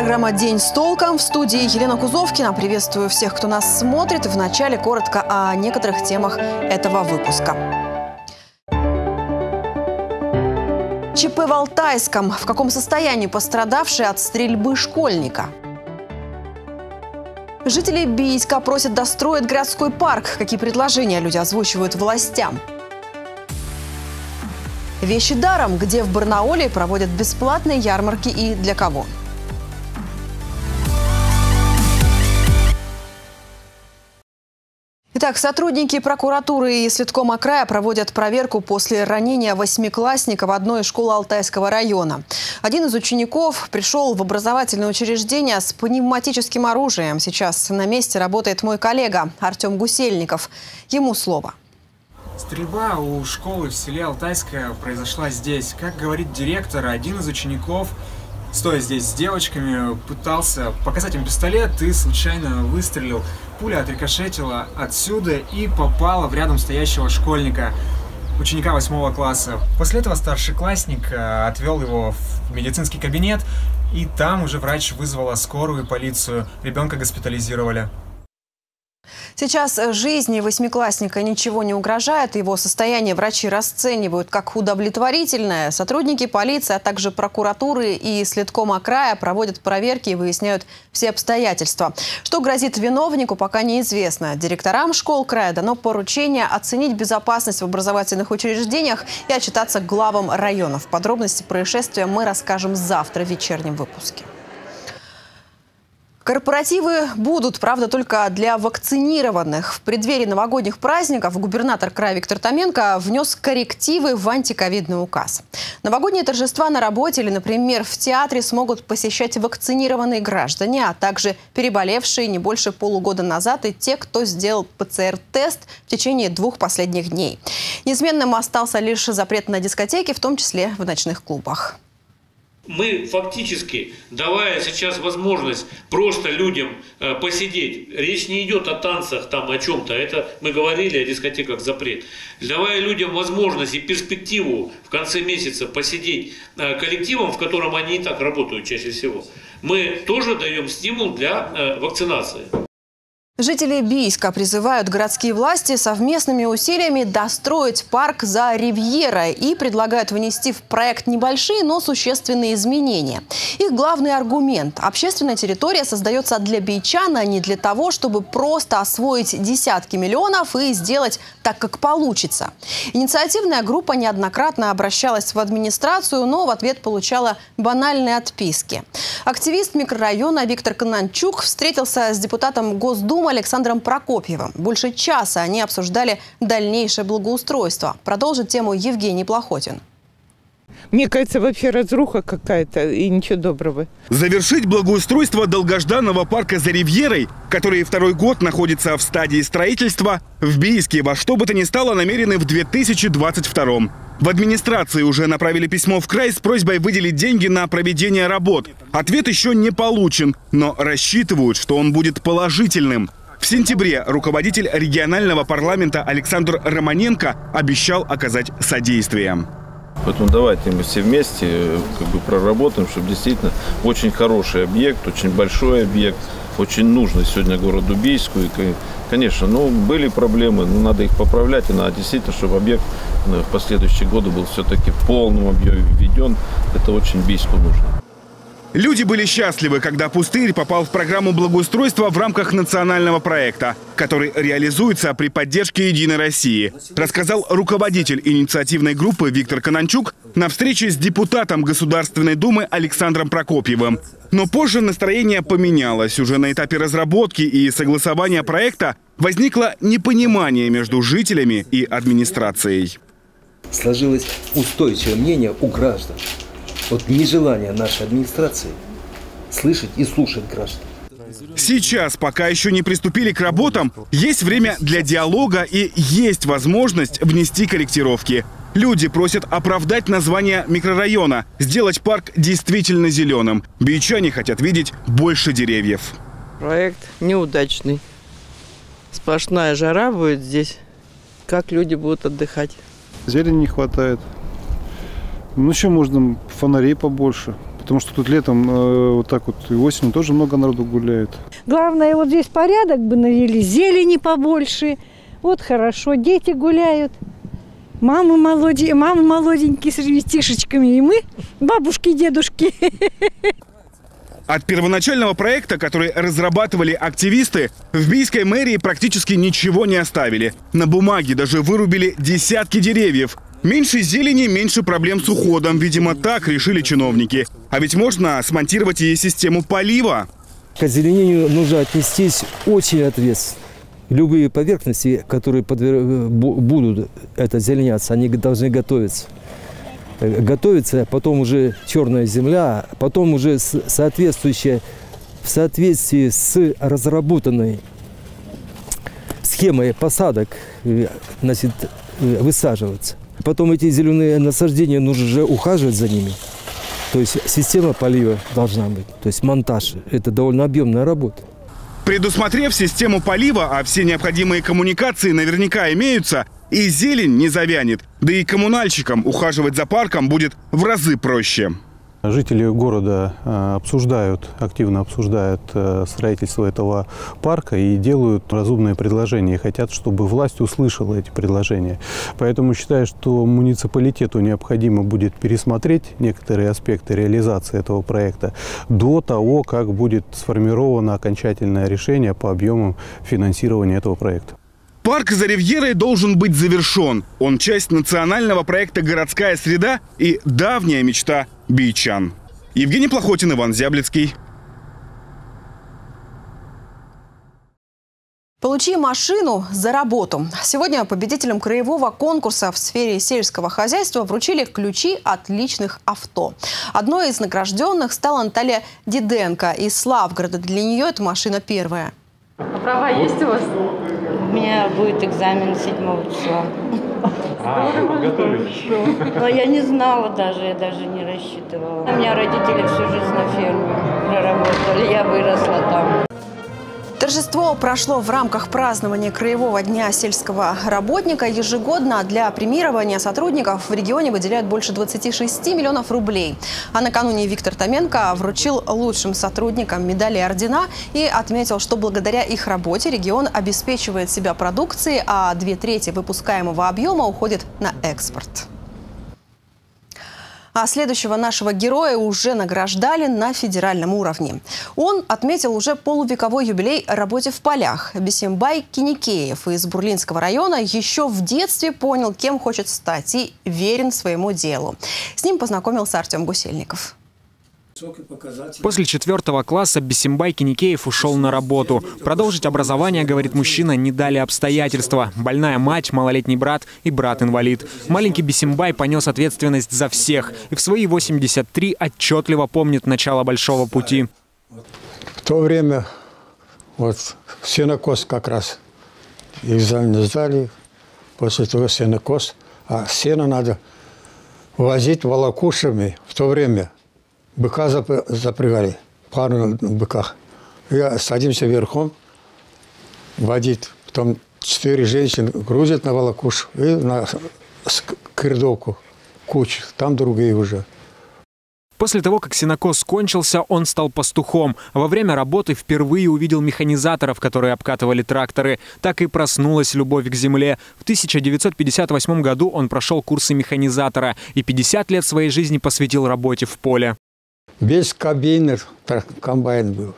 Программа «День с толком». В студии Елена Кузовкина. Приветствую всех, кто нас смотрит. Вначале коротко о некоторых темах этого выпуска. ЧП в Алтайском. В каком состоянии пострадавший от стрельбы школьника? Жители Бийска просят достроить городской парк. Какие предложения люди озвучивают властям? Вещи даром, где в Барнауле проводят бесплатные ярмарки и для кого? Итак, сотрудники прокуратуры и следкома края проводят проверку после ранения восьмиклассника в одной из школ Алтайского района. Один из учеников пришел в образовательное учреждение с пневматическим оружием. Сейчас на месте работает мой коллега Артем Гусельников. Ему слово. Стрельба у школы в селе Алтайское произошла здесь. Как говорит директор, один из учеников, стоя здесь с девочками, пытался показать им пистолет и случайно выстрелил. Пуля отрикошетила отсюда и попала в рядом стоящего школьника, ученика 8 класса. После этого старшеклассник отвел его в медицинский кабинет, и там уже врач вызвала скорую и полицию. Ребенка госпитализировали. Сейчас жизни восьмиклассника ничего не угрожает. Его состояние врачи расценивают как удовлетворительное. Сотрудники полиции, а также прокуратуры и следкома края проводят проверки и выясняют все обстоятельства. Что грозит виновнику, пока неизвестно. Директорам школ края дано поручение оценить безопасность в образовательных учреждениях и отчитаться главам районов. Подробности происшествия мы расскажем завтра в вечернем выпуске. Корпоративы будут, правда, только для вакцинированных. В преддверии новогодних праздников губернатор края Виктор Томенко внес коррективы в антиковидный указ. Новогодние торжества на работе или, например, в театре смогут посещать вакцинированные граждане, а также переболевшие не больше полугода назад и те, кто сделал ПЦР-тест в течение 2 последних дней. Неизменным остался лишь запрет на дискотеки, в том числе в ночных клубах. Мы фактически, давая сейчас возможность просто людям посидеть, речь не идет о танцах, там, о чем-то, это мы говорили о дискотеках запрет, давая людям возможность и перспективу в конце месяца посидеть коллективом, в котором они и так работают чаще всего, мы тоже даем стимул для вакцинации. Жители Бийска призывают городские власти совместными усилиями достроить парк за Ривьерой и предлагают внести в проект небольшие, но существенные изменения. Их главный аргумент – общественная территория создается для бийчан, а не для того, чтобы просто освоить десятки миллионов и сделать так, как получится. Инициативная группа неоднократно обращалась в администрацию, но в ответ получала банальные отписки. Активист микрорайона Виктор Конанчук встретился с депутатом Госдумы Александром Прокопьевым. Больше часа они обсуждали дальнейшее благоустройство. Продолжит тему Евгений Плохотин. Мне кажется, вообще разруха какая-то и ничего доброго. Завершить благоустройство долгожданного парка за Ривьерой, который 2-й год находится в стадии строительства, в Бийске во что бы то ни стало намерены в 2022-м. В администрации уже направили письмо в край с просьбой выделить деньги на проведение работ. Ответ еще не получен, но рассчитывают, что он будет положительным. В сентябре руководитель регионального парламента Александр Романенко обещал оказать содействие. Поэтому давайте мы все вместе проработаем, чтобы действительно очень хороший объект, очень большой объект, очень нужный сегодня городу Бийску. И, конечно, были проблемы, но надо их поправлять, и надо действительно, чтобы объект в последующие годы был все-таки в полном объеме введен. Это очень Бийску нужно. Люди были счастливы, когда пустырь попал в программу благоустройства в рамках национального проекта, который реализуется при поддержке «Единой России», рассказал руководитель инициативной группы Виктор Конанчук на встрече с депутатом Государственной Думы Александром Прокопьевым. Но позже настроение поменялось. Уже на этапе разработки и согласования проекта возникло непонимание между жителями и администрацией. Сложилось устойчивое мнение у граждан. Вот нежелание нашей администрации слышать и слушать граждан. Сейчас, пока еще не приступили к работам, есть время для диалога и есть возможность внести корректировки. Люди просят оправдать название микрорайона, сделать парк действительно зеленым. Бийчане хотят видеть больше деревьев. Проект неудачный. Сплошная жара будет здесь. Как люди будут отдыхать? Зелени не хватает. Ну, еще можно фонарей побольше. потому что тут летом вот так вот и осенью тоже много народу гуляет. Главное, вот здесь порядок бы навели, зелени побольше. Вот хорошо, дети гуляют. Мамы молоденькие с ребятишечками, и мы, бабушки, дедушки. От первоначального проекта, который разрабатывали активисты, в бийской мэрии практически ничего не оставили. На бумаге даже вырубили десятки деревьев. Меньше зелени, меньше проблем с уходом. Видимо, так решили чиновники. А ведь можно смонтировать и систему полива. К озеленению нужно отнестись очень ответственно. Любые поверхности, которые будут это озеленяться, они должны готовиться. Готовится, потом уже черная земля, потом уже соответствующая, в соответствии с разработанной схемой посадок, значит, высаживаться. Потом эти зеленые насаждения нужно же ухаживать за ними. То есть система полива должна быть, то есть монтаж. Это довольно объемная работа. Предусмотрев систему полива, а все необходимые коммуникации наверняка имеются, и зелень не завянет. Да и коммунальщикам ухаживать за парком будет в разы проще. Жители города активно обсуждают строительство этого парка и делают разумные предложения. И хотят, чтобы власть услышала эти предложения. Поэтому считаю, что муниципалитету необходимо будет пересмотреть некоторые аспекты реализации этого проекта до того, как будет сформировано окончательное решение по объемам финансирования этого проекта. Парк за Ривьерой должен быть завершен. Он часть национального проекта «Городская среда» и давняя мечта бийчан. Евгений Плохотин, Иван Зяблицкий. Получи машину за работу. Сегодня победителям краевого конкурса в сфере сельского хозяйства вручили ключи от личных авто. Одной из награжденных стала Наталья Диденко из Славгорода. Для нее эта машина первая. А права есть у вас? У меня будет экзамен 7 числа. Вы подготовились? Но я не знала даже, я даже не рассчитывала. У меня родители всю жизнь на ферме проработали, я выросла там. Торжество прошло в рамках празднования Краевого дня сельского работника. Ежегодно для премирования сотрудников в регионе выделяют больше 26 миллионов рублей. А накануне Виктор Томенко вручил лучшим сотрудникам медали и ордена и отметил, что благодаря их работе регион обеспечивает себя продукцией, а 2/3 выпускаемого объема уходит на экспорт. А следующего нашего героя уже награждали на федеральном уровне. Он отметил уже полувековой юбилей работе в полях. Бисимбай Киникеев из Бурлинского района еще в детстве понял, кем хочет стать, и верен своему делу. С ним познакомился Артем Гусельников. После 4 класса Бисимбай Киникеев ушел на работу. Продолжить образование, говорит мужчина, не дали обстоятельства. Больная мать, малолетний брат и брат-инвалид. Маленький Бисимбай понес ответственность за всех. И в свои 83 отчетливо помнит начало большого пути. В то время вот сенокос как раз экзамен сдали. После того сенокос. А сено надо возить волокушами в то время. Быка запрягали, пару на быках. Я садимся верхом, водит. Потом 4 женщины грузят на волокуш и на кирдовку, кучу. Там другие уже. После того, как сенокос кончился, он стал пастухом. Во время работы впервые увидел механизаторов, которые обкатывали тракторы. Так и проснулась любовь к земле. В 1958 году он прошел курсы механизатора и 50 лет своей жизни посвятил работе в поле. Без кабины комбайн был.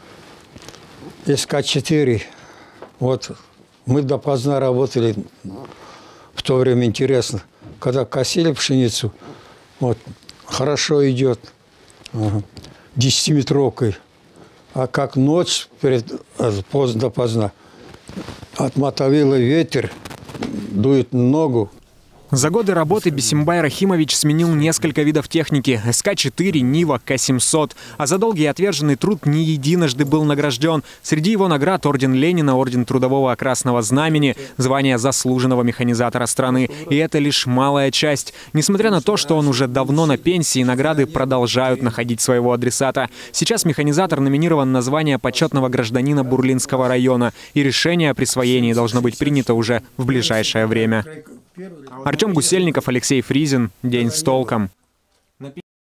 СК-4. Вот мы допоздна работали. В то время интересно. Когда косили пшеницу, вот, хорошо идет. 10-метровкой. А как ночь допоздна. Отмотовила ветер, дует ногу. За годы работы Бисимбай Рахимович сменил несколько видов техники – СК-4, Нива, К-700. А за долгий и отверженный труд не единожды был награжден. Среди его наград орден Ленина, орден Трудового Красного Знамени, звание заслуженного механизатора страны. И это лишь малая часть. Несмотря на то, что он уже давно на пенсии, награды продолжают находить своего адресата. Сейчас механизатор номинирован на звание почетного гражданина Бурлинского района. И решение о присвоении должно быть принято уже в ближайшее время. Артем Гусельников, Алексей Фризин. День с толком.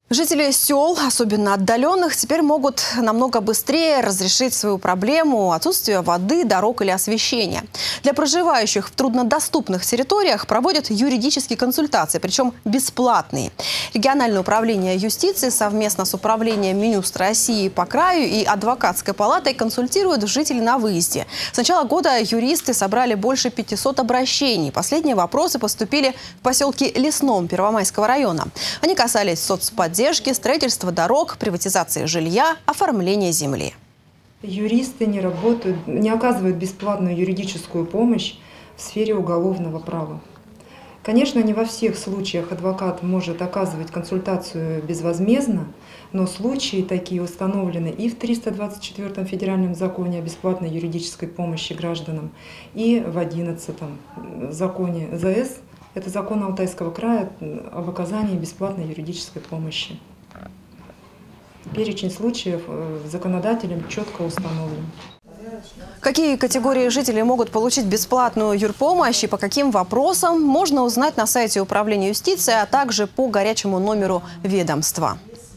Жители сел, особенно отдаленных, теперь могут намного быстрее разрешить свою проблему отсутствия воды, дорог или освещения. Для проживающих в труднодоступных территориях проводят юридические консультации, причем бесплатные. Региональное управление юстиции совместно с управлением Минюста России по краю и адвокатской палатой консультируют жителей на выезде. С начала года юристы собрали больше 500 обращений. Последние вопросы поступили в поселке Лесном Первомайского района. Они касались соцподдержки, строительства дорог, приватизации жилья, оформления земли. Юристы не работают, не оказывают бесплатную юридическую помощь в сфере уголовного права. Конечно, не во всех случаях адвокат может оказывать консультацию безвозмездно, но случаи такие установлены и в 324-м федеральном законе о бесплатной юридической помощи гражданам, и в 11-м законе ЗС. Это закон Алтайского края об оказании бесплатной юридической помощи. Перечень случаев законодателем четко установлен. Какие категории жителей могут получить бесплатную юрпомощь и по каким вопросам, можно узнать на сайте Управления юстиции, а также по горячему номеру ведомства.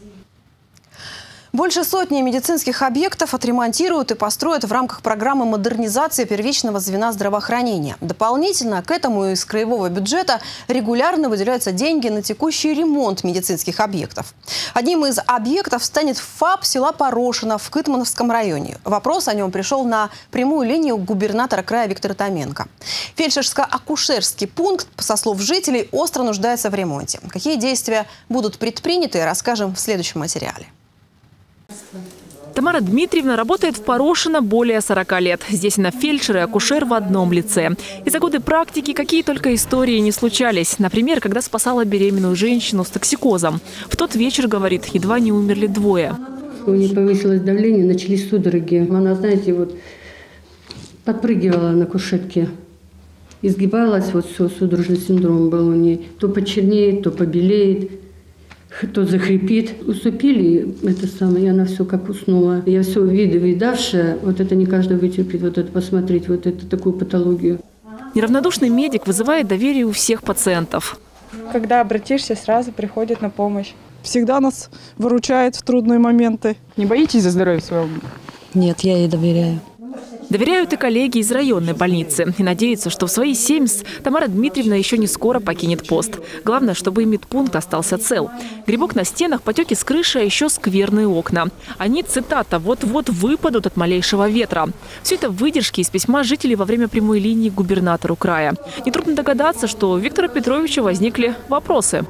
Больше сотни медицинских объектов отремонтируют и построят в рамках программы модернизации первичного звена здравоохранения. Дополнительно к этому из краевого бюджета регулярно выделяются деньги на текущий ремонт медицинских объектов. Одним из объектов станет ФАП села Порошино в Кытмановском районе. Вопрос о нем пришел на прямую линию губернатора края Виктора Томенко. Фельдшерско-акушерский пункт, со слов жителей, остро нуждается в ремонте. Какие действия будут предприняты, расскажем в следующем материале. Тамара Дмитриевна работает в Порошино более 40 лет. Здесь она фельдшер и акушер в одном лице. И за годы практики какие только истории не случались. Например, когда спасала беременную женщину с токсикозом. В тот вечер, говорит, едва не умерли двое. У нее повысилось давление, начались судороги. Она, знаете, вот подпрыгивала на кушетке. Изгибалась, вот все, судорожный синдром был у нее. То почернеет, то побелеет. Кто захрипит. Усыпили это самое, и она все как уснула. Я все видавшая, вот это не каждый вытерпит, вот это посмотреть, вот это такую патологию. Неравнодушный медик вызывает доверие у всех пациентов. Когда обратишься, сразу приходит на помощь. Всегда нас выручает в трудные моменты. Не боитесь за здоровье своего? Нет, я ей доверяю. Доверяют и коллеги из районной больницы. И надеются, что в свои 70 Тамара Дмитриевна еще не скоро покинет пост. Главное, чтобы и медпункт остался цел. Грибок на стенах, потеки с крыши, а еще скверные окна. Они, цитата, вот-вот выпадут от малейшего ветра. Все это выдержки из письма жителей во время прямой линии к губернатору края. Нетрудно догадаться, что у Виктора Петровича возникли вопросы.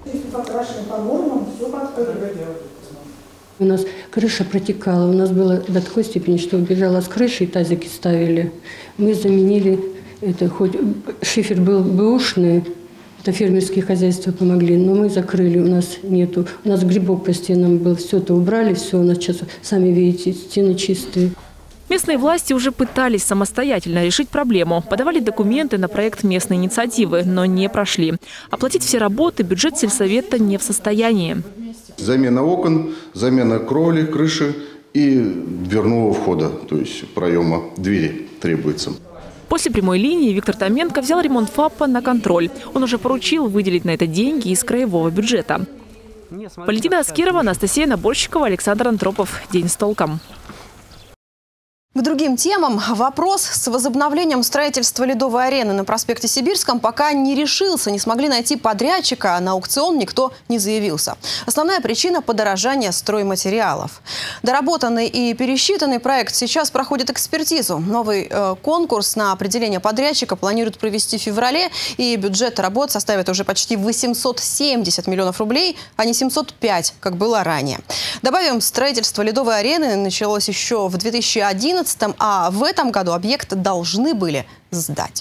У нас крыша протекала. У нас было до такой степени, что убежала с крыши и тазики ставили. Мы заменили это, хоть шифер был бэушный, это фермерские хозяйства помогли, но мы закрыли, у нас нету. У нас грибок по стенам был, все это убрали, все, у нас сейчас, сами видите, стены чистые. Местные власти уже пытались самостоятельно решить проблему. Подавали документы на проект местной инициативы, но не прошли. Оплатить все работы бюджет сельсовета не в состоянии. Замена окон, замена кровли, крыши и дверного входа, то есть проема двери требуется. После прямой линии Виктор Томенко взял ремонт ФАПа на контроль. Он уже поручил выделить на это деньги из краевого бюджета. Валентина Аскерова, Анастасия Наборщикова, Александр Антропов. День с толком. К другим темам. Вопрос с возобновлением строительства ледовой арены на проспекте Сибирском пока не решился. Не смогли найти подрядчика, а на аукцион никто не заявился. Основная причина – подорожания стройматериалов. Доработанный и пересчитанный проект сейчас проходит экспертизу. Новый конкурс на определение подрядчика планируют провести в феврале. И бюджет работ составит уже почти 870 миллионов рублей, а не 705, как было ранее. Добавим, строительство ледовой арены началось еще в 2011, а в этом году объект должны были сдать.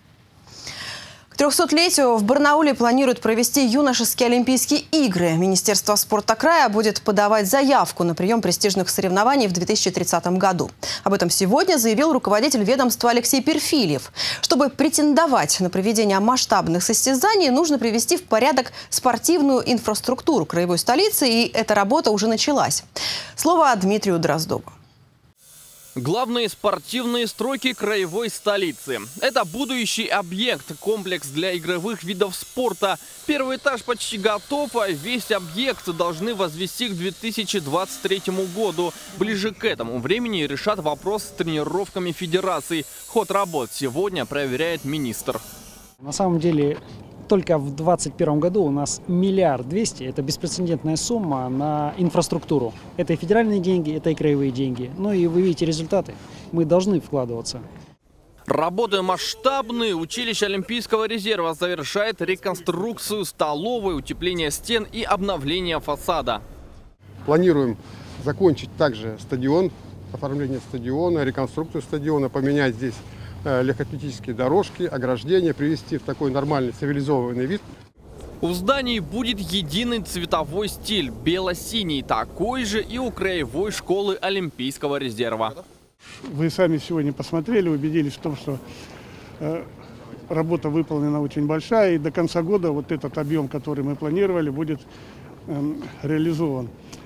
К 300-летию в Барнауле планируют провести юношеские Олимпийские игры. Министерство спорта края будет подавать заявку на прием престижных соревнований в 2030 году. Об этом сегодня заявил руководитель ведомства Алексей Перфильев. Чтобы претендовать на проведение масштабных состязаний, нужно привести в порядок спортивную инфраструктуру краевой столицы, и эта работа уже началась. Слово Дмитрию Дроздову. Главные спортивные строки краевой столицы. Это будущий объект, комплекс для игровых видов спорта. Первый этаж почти готов, а весь объект должны возвести к 2023 году. Ближе к этому времени решат вопрос с тренировками федераций. Ход работ сегодня проверяет министр. На самом деле, только в 2021 году у нас 1 200 000 – это беспрецедентная сумма на инфраструктуру. Это и федеральные деньги, это и краевые деньги. Ну и вы видите результаты. Мы должны вкладываться. Работы масштабные. Училище Олимпийского резерва завершает реконструкцию столовой, утепление стен и обновление фасада. Планируем закончить также стадион, оформление стадиона, реконструкцию стадиона, поменять здесь легкоатлетические дорожки, ограждения, привести в такой нормальный цивилизованный вид. У зданий будет единый цветовой стиль – бело-синий, такой же и у краевой школы Олимпийского резерва. Вы сами сегодня посмотрели, убедились в том, что работа выполнена очень большая, и до конца года вот этот объем, который мы планировали, будет реализован.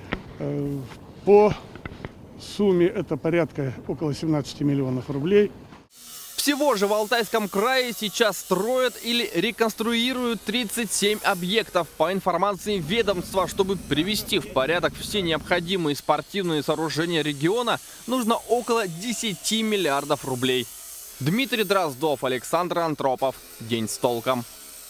По сумме это порядка около 17 миллионов рублей. Всего же в Алтайском крае сейчас строят или реконструируют 37 объектов. По информации ведомства, чтобы привести в порядок все необходимые спортивные сооружения региона, нужно около 10 миллиардов рублей. Дмитрий Дроздов, Александр Антропов. День с толком.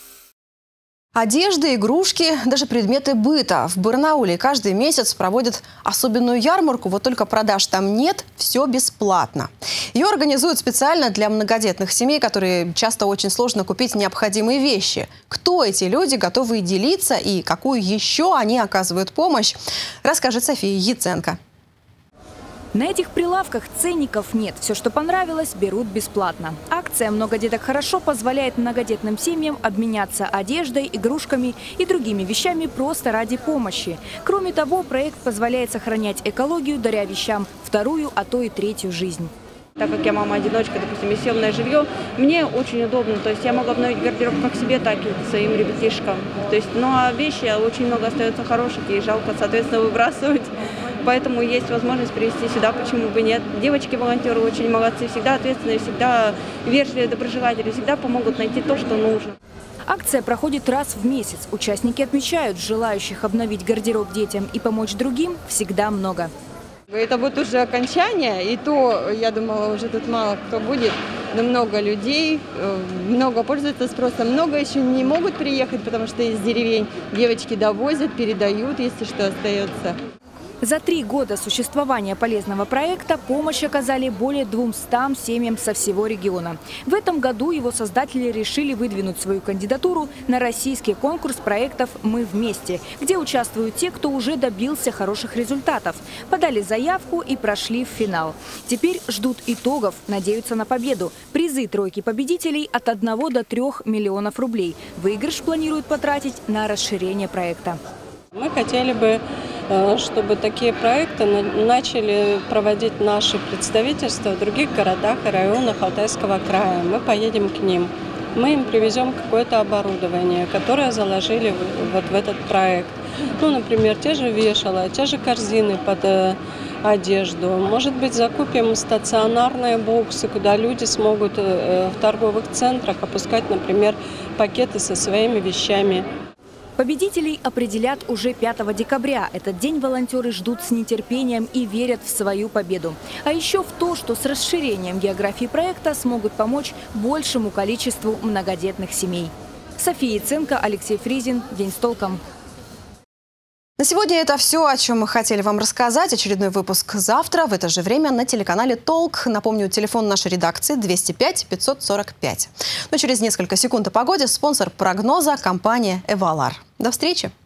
Одежда, игрушки, даже предметы быта. В Барнауле каждый месяц проводят особенную ярмарку, вот только продаж там нет, все бесплатно. Ее организуют специально для многодетных семей, которые часто очень сложно купить необходимые вещи. Кто эти люди, готовы делиться и какую еще они оказывают помощь, расскажет София Яценко. На этих прилавках ценников нет. Все, что понравилось, берут бесплатно. Акция «Много деток хорошо» позволяет многодетным семьям обменяться одеждой, игрушками и другими вещами просто ради помощи. Кроме того, проект позволяет сохранять экологию, даря вещам вторую, а то и третью жизнь. Так как я мама-одиночка, допустим, и съемное жилье, мне очень удобно. То есть я могу обновить гардероб как себе, так и своим ребятишкам. То есть, ну а вещи очень много остается хороших, и жалко, соответственно, выбрасывать. Поэтому есть возможность привезти сюда, почему бы нет. Девочки-волонтеры очень молодцы, всегда ответственные, всегда вежливые, доброжелательные, всегда помогут найти то, что нужно. Акция проходит раз в месяц. Участники отмечают, желающих обновить гардероб детям и помочь другим всегда много. Это вот уже окончание, и то, я думала, уже тут мало кто будет, но много людей, много пользуется спросом, много еще не могут приехать, потому что из деревень девочки довозят, передают, если что остается. За 3 года существования полезного проекта помощь оказали более 200 семьям со всего региона. В этом году его создатели решили выдвинуть свою кандидатуру на российский конкурс проектов «Мы вместе», где участвуют те, кто уже добился хороших результатов, подали заявку и прошли в финал. Теперь ждут итогов, надеются на победу. Призы тройки победителей от 1 до 3 миллионов рублей. Выигрыш планируют потратить на расширение проекта. Мы хотели бы, чтобы такие проекты начали проводить наши представительства в других городах и районах Алтайского края. Мы поедем к ним. Мы им привезем какое-то оборудование, которое заложили вот в этот проект. Ну, например, те же вешала, те же корзины под одежду. Может быть, закупим стационарные боксы, куда люди смогут в торговых центрах опускать, например, пакеты со своими вещами. Победителей определят уже 5 декабря. Этот день волонтеры ждут с нетерпением и верят в свою победу. А еще в то, что с расширением географии проекта смогут помочь большему количеству многодетных семей. София Яценко, Алексей Фризин. День с толком. На сегодня это все, о чем мы хотели вам рассказать. Очередной выпуск завтра в это же время на телеканале «Толк». Напомню, телефон нашей редакции 205 545. Но через несколько секунд о погоде. Спонсор прогноза – компания «Эвалар». До встречи!